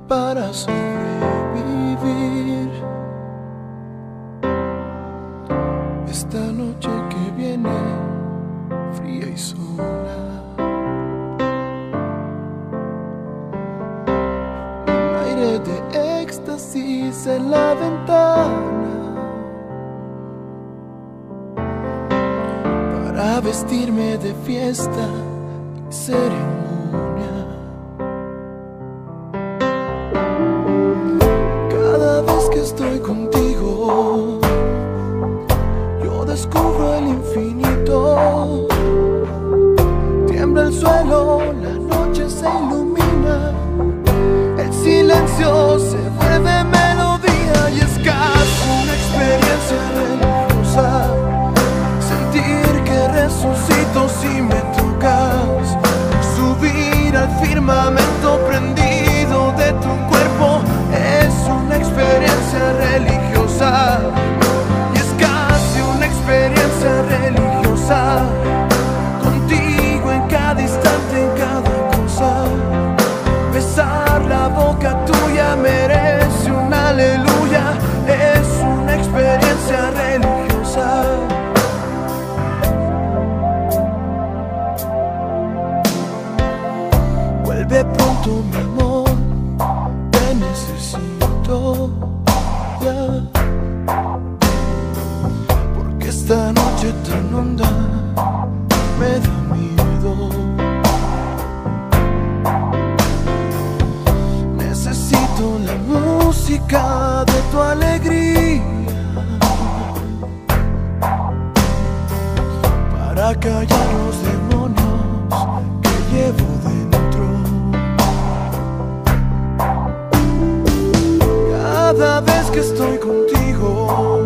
para sobrevivir esta noche que viene fría y sola. Un aire de éxtasis en la ventana para vestirme de fiesta y ceremonia. Cada vez que estoy contigo, yo descubro el infinito. Tiembla el suelo, la noche se ilumina, el silencio se vuelve melodía y es casi una experiencia religiosa. Sentir que resucito si me tocas, subir al firmamento prendido de tu cuerpo es una experiencia religiosa. Y es casi una experiencia religiosa, contigo en cada instante, en cada cosa. Besar la boca tuya merece un aleluya, es una experiencia religiosa. Vuelve pronto, mi amor, te necesito ya, porque esta noche tan honda me da miedo. Necesito la música de tu alegría para callar los demonios que llevo dentro. Cada vez que estoy contigo,